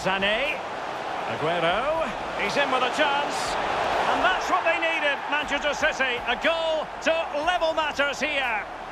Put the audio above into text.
Sané. Aguero. He's in with a chance. And that's what they needed, Manchester City. A goal to level matters here.